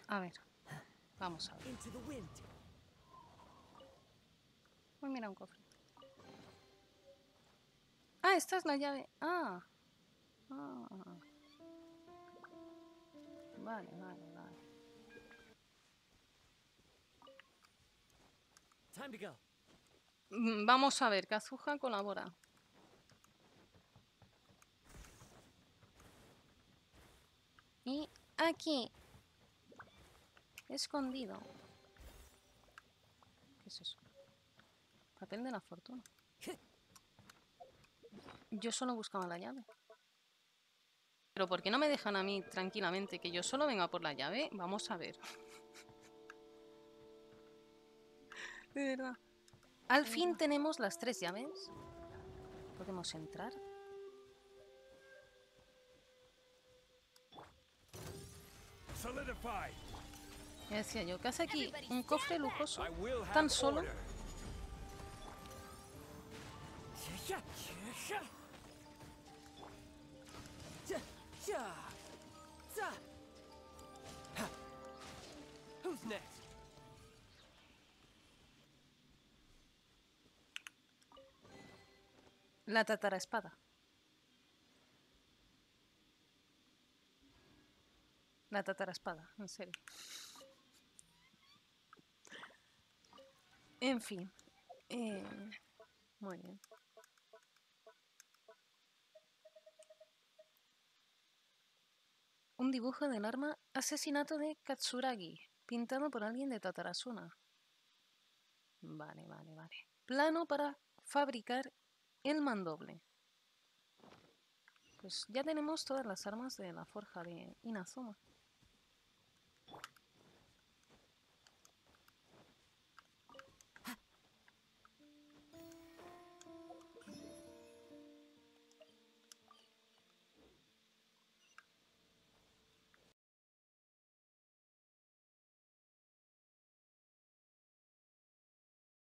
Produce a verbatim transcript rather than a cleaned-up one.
A ver, vamos a ver. Uy, mira un cofre. Ah, esta es la llave. Ah. Ah. Vale, vale, vale. Time to go. Mm, Vamos a ver, Kazuha colabora. Y aquí. Escondido. ¿Qué es eso? Papel de la fortuna. Yo solo buscaba la llave. Pero ¿por qué no me dejan a mí tranquilamente que yo solo venga por la llave? Vamos a ver. De verdad. Al fin tenemos las tres llaves. ¿Podemos entrar? Solidify. Ya decía yo, ¿qué hace aquí un cofre lujoso I will have tan solo? order. Who's next? La tataraespada. La tataraespada, en serio. En fin. Eh, muy bien. Un dibujo del arma asesinato de Katsuragi, pintado por alguien de Tatarasuna. Vale, vale, vale. Plano para fabricar el mandoble. Pues ya tenemos todas las armas de la forja de Inazuma.